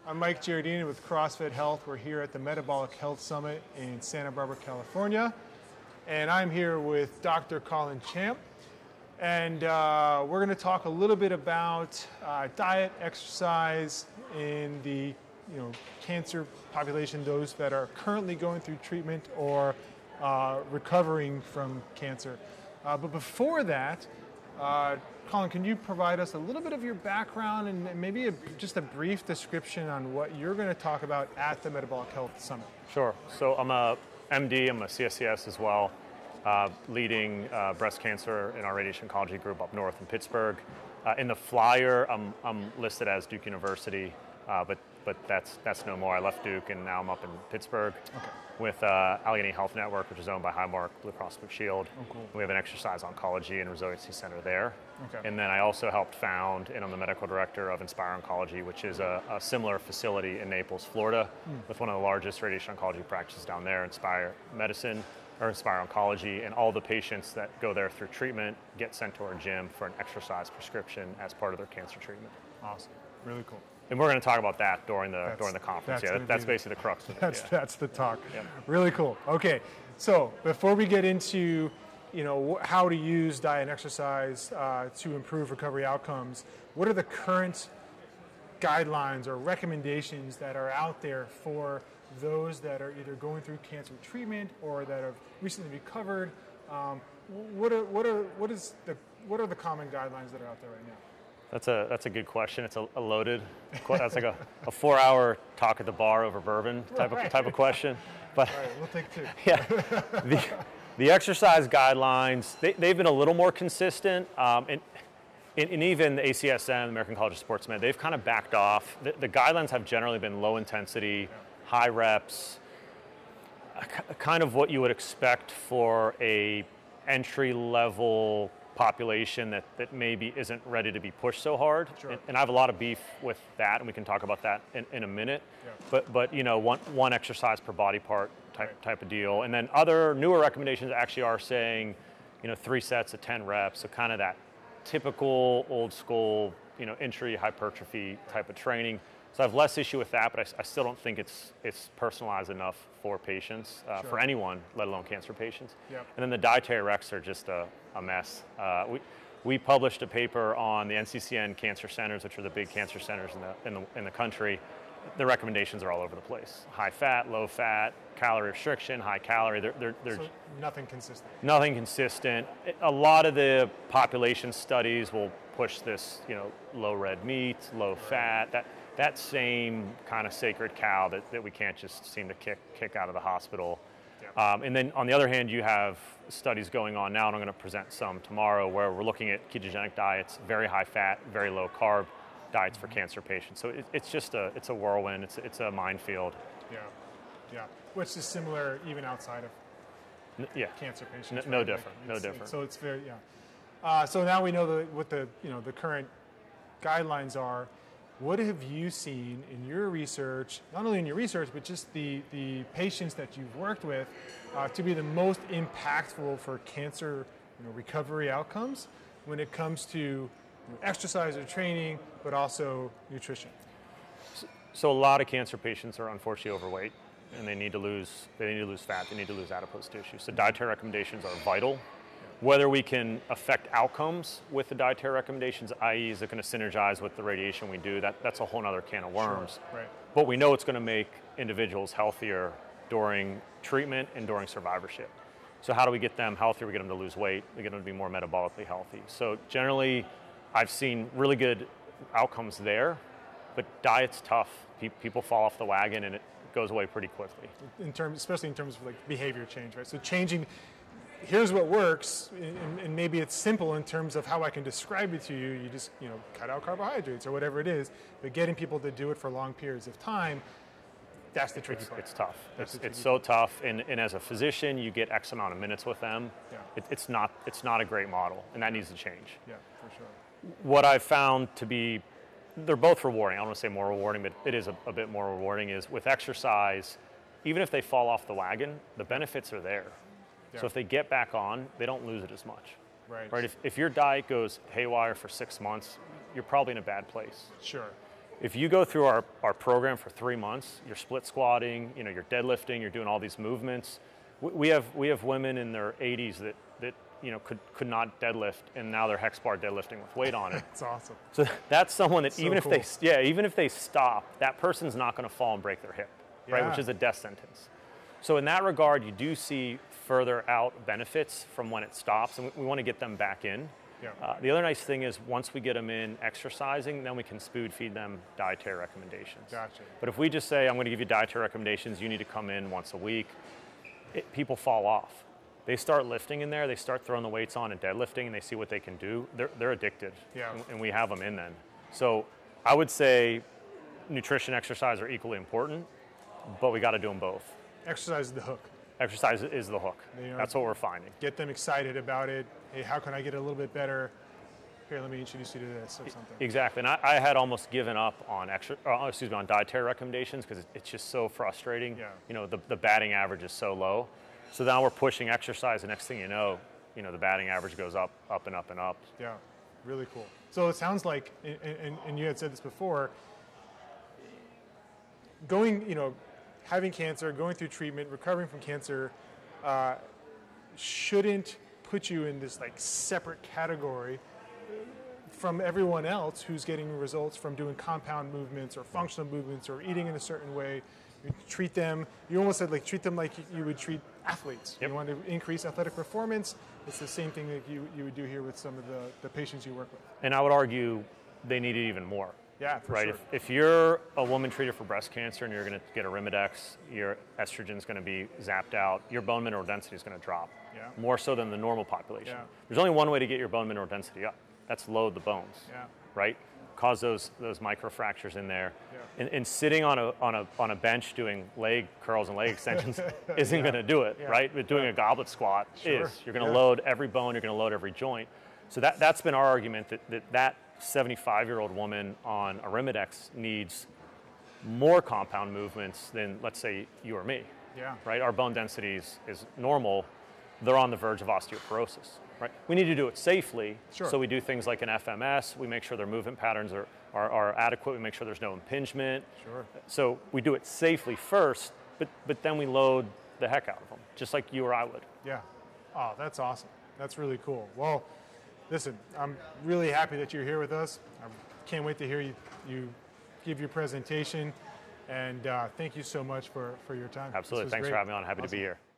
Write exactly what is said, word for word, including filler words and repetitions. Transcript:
I'm Mike Giardini with CrossFit Health. We're here at the Metabolic Health Summit in Santa Barbara, California. And I'm here with Doctor Colin Champ. And uh, we're going to talk a little bit about uh, diet, exercise in the you know, cancer population, those that are currently going through treatment or uh, recovering from cancer. Uh, but before that, uh, Colin, can you provide us a little bit of your background and maybe a, just a brief description on what you're going to talk about at the Metabolic Health Summit? Sure. So I'm a M D, I'm a C S C S as well, uh, leading uh, breast cancer in our radiation oncology group up north in Pittsburgh. Uh, in the flyer, I'm, I'm listed as Duke University, uh, but but that's that's no more. I left Duke and now I'm up in Pittsburgh okay. with uh, Allegheny Health Network, which is owned by Highmark Blue Cross Blue Shield. Oh, cool. We have an exercise oncology and resiliency center there. Okay. And then I also helped found, and I'm the medical director of Inspire Oncology, which is a, a similar facility in Naples, Florida, mm. with one of the largest radiation oncology practices down there, Inspire Medicine, or Inspire Oncology, and all the patients that go there through treatment get sent to our gym for an exercise prescription as part of their cancer treatment. Awesome. Really cool. And we're going to talk about that during the that's, during the conference. That's yeah, that, that's basically the crux of it. That's yeah. that's the talk. Yep. Really cool. Okay, so before we get into you know how to use diet and exercise uh, to improve recovery outcomes, what are the current guidelines or recommendations that are out there for those that are either going through cancer treatment or that have recently recovered? Um, what are what are what is the what are the common guidelines that are out there right now? That's a that's a good question. It's a, a loaded. That's like a, a four-hour talk at the bar over bourbon type right. of type of question. But all right, we'll take two. Yeah, the, the exercise guidelines they, they've been a little more consistent, um, and, and and even the A C S M, the American College of Sports Med, they've kind of backed off. The, the guidelines have generally been low intensity, yeah. high reps, kind of what you would expect for a entry level population that, that maybe isn't ready to be pushed so hard. Sure. And, and I have a lot of beef with that, and we can talk about that in, in a minute. Yeah. But but you know, one one exercise per body part type right. type of deal. And then other newer recommendations actually are saying, you know, three sets of ten reps, so kind of that typical old school, you know, entry hypertrophy type of training. So I have less issue with that, but I, I still don't think it's it's personalized enough for patients, uh, sure. for anyone, let alone cancer patients. Yep. And then the dietary recs are just a, a mess. Uh, we we published a paper on the N C C N cancer centers, which are the big cancer centers in the in the in the country. The recommendations are all over the place: high fat, low fat, calorie restriction, high calorie. They're they're, they're so nothing consistent. Nothing consistent. A lot of the population studies will push this, you know, low red meat, low fat. That that same kind of sacred cow that, that we can't just seem to kick kick out of the hospital. Yeah. Um, and then on the other hand, you have studies going on now, and I'm going to present some tomorrow, where we're looking at ketogenic diets, very high fat, very low carb diets mm-hmm. for cancer patients. So it, it's just a it's a whirlwind. It's it's a minefield. Yeah, yeah. Which is similar even outside of N- yeah. cancer patients. No, right? no different. Like no it's, different. It's, so it's very yeah. Uh, so now we know the, what the you know the current guidelines are. What have you seen in your research, not only in your research, but just the, the patients that you've worked with, uh, to be the most impactful for cancer you know, recovery outcomes when it comes to you know, exercise or training, but also nutrition? So, so a lot of cancer patients are unfortunately overweight, and they need to lose they need to lose fat, they need to lose adipose tissue. So dietary recommendations are vital. Whether we can affect outcomes with the dietary recommendations, that is, is it going to synergize with the radiation we do? That that's a whole other can of worms. Sure. Right. But we know it's going to make individuals healthier during treatment and during survivorship. So how do we get them healthier? We get them to lose weight. We get them to be more metabolically healthy. So generally, I've seen really good outcomes there, but diet's tough. Pe- people fall off the wagon, and it goes away pretty quickly. In terms, especially in terms of like behavior change, right? So changing. Here's what works, and, and maybe it's simple in terms of how I can describe it to you. You just, you know, cut out carbohydrates or whatever it is, but getting people to do it for long periods of time, that's the tricky it's, part. It's tough. That's it's it's so tough, and, and as a physician, you get X amount of minutes with them. Yeah. It, it's not it's not a great model, and that needs to change. Yeah, for sure. What I've found to be, they're both rewarding. I don't want to say more rewarding, but it is a, a bit more rewarding, is with exercise, even if they fall off the wagon, the benefits are there. Yeah. So if they get back on, they don't lose it as much. Right. Right. If, if your diet goes haywire for six months, you're probably in a bad place. Sure. If you go through our, our program for three months, you're split squatting, you know, you're deadlifting, you're doing all these movements. We, we have we have women in their eighties that, that you know could, could not deadlift, and now they're hex bar deadlifting with weight on it. That's awesome. So that's someone that So even cool. if they yeah even if they stop, that person's not going to fall and break their hip, Yeah. right? Which is a death sentence. So in that regard, you do see further out benefits from when it stops, and we, we want to get them back in. Yeah. Uh, the other nice thing is once we get them in exercising, then we can spoon feed them dietary recommendations. Gotcha. But if we just say, I'm going to give you dietary recommendations, you need to come in once a week, it, people fall off. They start lifting in there, they start throwing the weights on and deadlifting, and they see what they can do. They're, they're addicted, Yeah. and, and we have them in then. So I would say nutrition, exercise are equally important, but we got to do them both. Exercise is the hook. Exercise is the hook. You know, That's what we're finding. Get them excited about it. Hey, how can I get a little bit better? Here, let me introduce you to this or something. Exactly, and I, I had almost given up on extra, uh, excuse me, on dietary recommendations because it's just so frustrating. Yeah. You know, the, the batting average is so low. So now we're pushing exercise, and next thing you know, you know, the batting average goes up, up and up and up. Yeah, really cool. So it sounds like, and, and, and you had said this before, going, you know, having cancer, going through treatment, recovering from cancer, uh, shouldn't put you in this like separate category from everyone else who's getting results from doing compound movements or functional movements or eating in a certain way. You treat them, you almost said like treat them like you would treat athletes. Yep. You want to increase athletic performance, it's the same thing that you, you would do here with some of the, the patients you work with. And I would argue they need it even more. Yeah, for right? sure. If, if you're a woman treated for breast cancer and you're going to get a Arimidex, your estrogen's going to be zapped out, your bone mineral density is going to drop, Yeah. more so than the normal population. Yeah. There's only one way to get your bone mineral density up. That's load the bones, Yeah. right? Cause those those microfractures in there. Yeah. And, and sitting on a on a on a bench doing leg curls and leg extensions isn't Yeah. going to do it, Yeah. right? But doing a goblet squat Sure. is. You're going to Yeah. load every bone. You're going to load every joint. So that that's been our argument that that, that seventy-five-year-old woman on Arimidex needs more compound movements than, let's say, you or me, Yeah. right? Our bone density is, is normal. They're on the verge of osteoporosis, right? We need to do it safely. Sure. So we do things like an F M S. We make sure their movement patterns are, are, are adequate. We make sure there's no impingement. Sure. So we do it safely first, but, but then we load the heck out of them, just like you or I would. Yeah. Oh, that's awesome. That's really cool. Well, listen, I'm really happy that you're here with us. I can't wait to hear you, you give your presentation. And uh, thank you so much for, for your time. This Absolutely. was Thanks great. for having me on. Happy Awesome. to be here.